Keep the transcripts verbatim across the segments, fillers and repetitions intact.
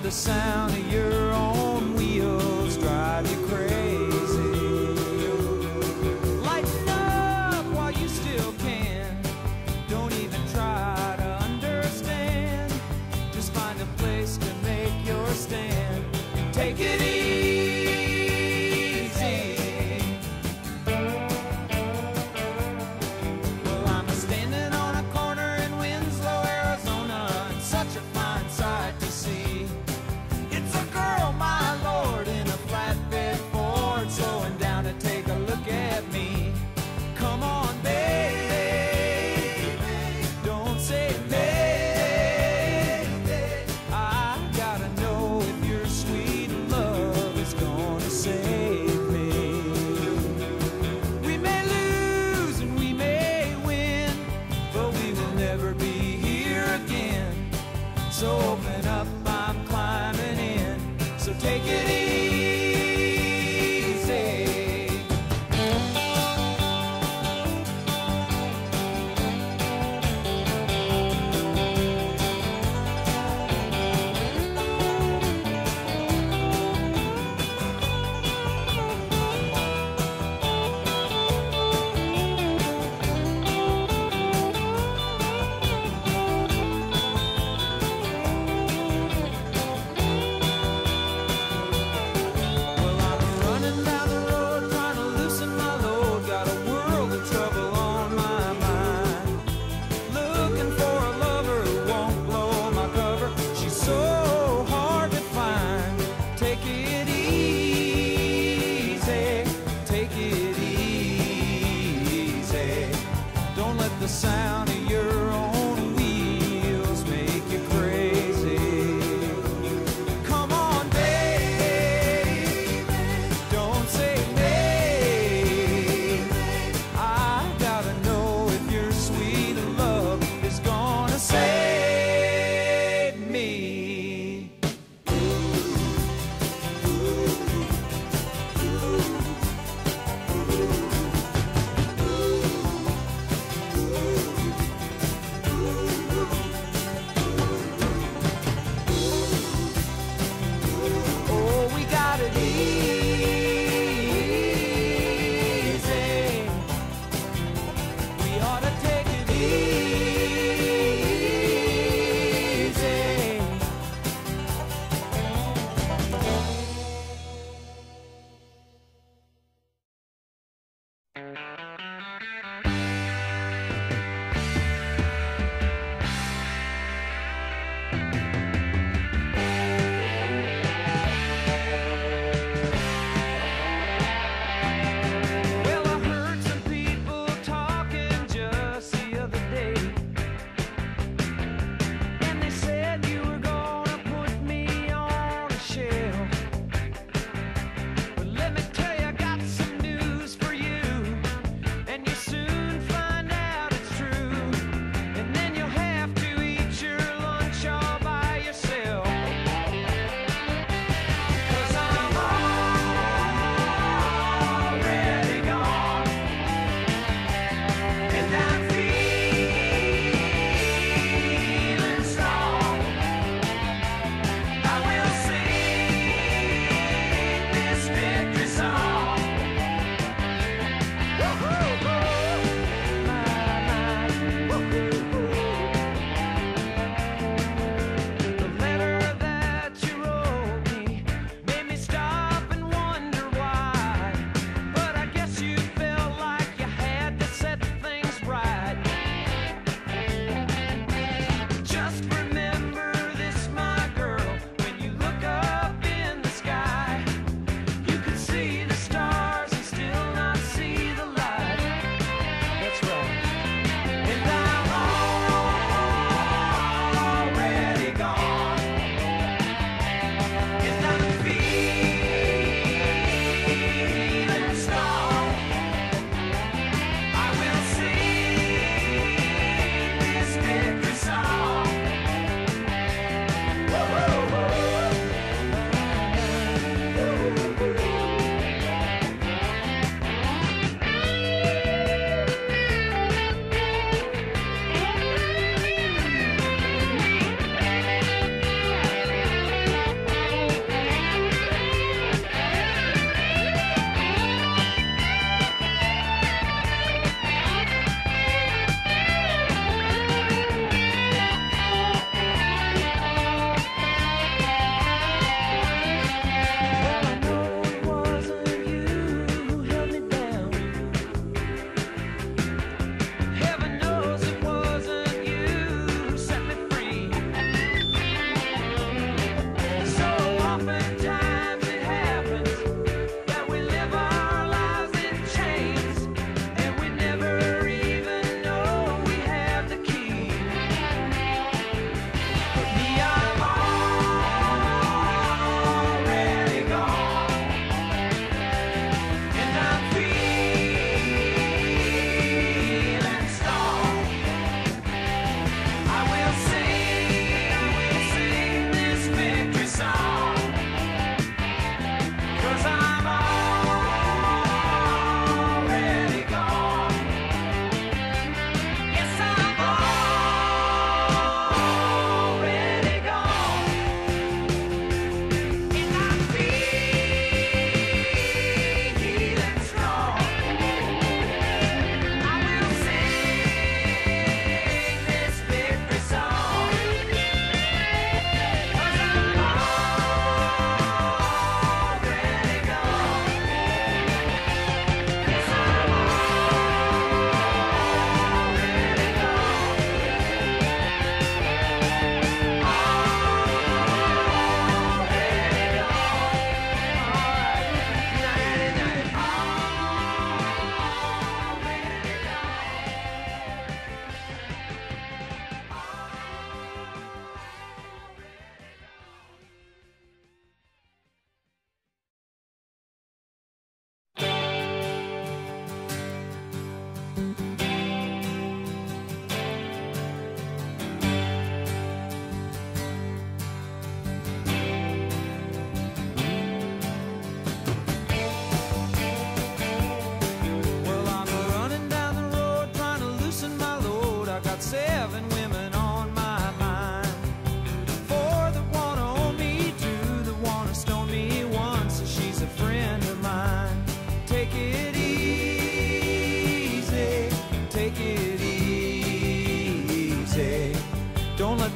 the sound of your own wheels drive you crazy. Lighten up while you still can. Don't even try to understand. Just find a place to make your stand and take it easy. Well, I'm standing on a corner in Winslow, Arizona, and such a fine sight to see. It's a girl, my lord, in a flatbed Ford, slowing down to take a look at me. Come on, baby, don't say maybe. I gotta know if your sweet love is gonna save me. We may lose and we may win, but we will never be here again. So open up, I'm climbing in. So take it easy. Well, I'm running down the road trying to loosen my load. Got a world of trouble on my mind. Looking for a lover who won't blow my cover. She's so hard to find. Take it easy. Take it easy. Don't let the sound of your own wheels make you crazy. Come on, baby, don't say maybe. I gotta know if your sweet love is gonna save me. Oh, we got it easy. We ought to take it easy. Well, I heard some people talking just the other day, and they said you were gonna put me on a shelf. But let me tell you, I got some news for you.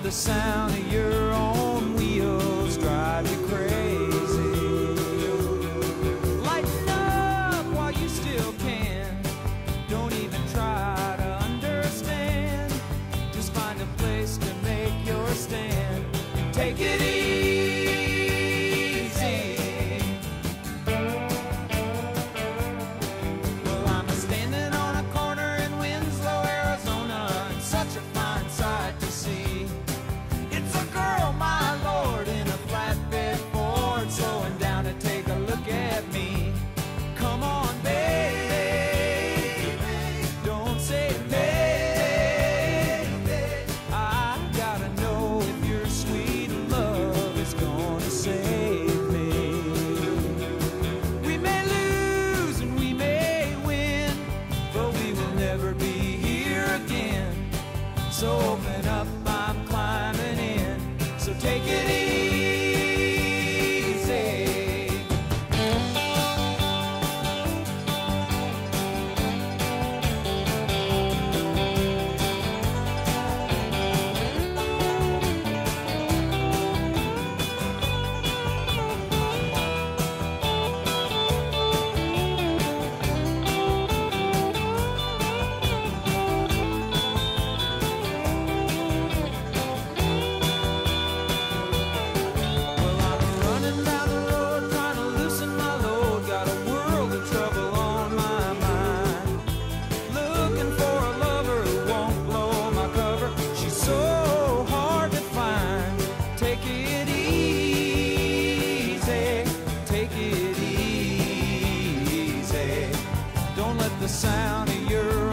the sound of your own wheels drive you crazy. Lighten up while you still can. Don't even try to understand. Just find a place to make your stand and take it easy. Well, I'm standing on a corner in Winslow, Arizona, and such a fine sight to see. It's a girl, my lord, in a flatbed Ford, slowing down to take a look at me. Come on, baby, don't say maybe. I gotta know if your sweet love is gonna save me. We may lose and we may win, but we will never be here again. So open up, I'm climbing in. So take it easy. Well, I'm running down the road trying to loosen my load. Got a world of trouble on my mind. Looking for a lover who won't blow my cover. She's so hard to find. Take it easy. Take it easy. Don't let the sound of your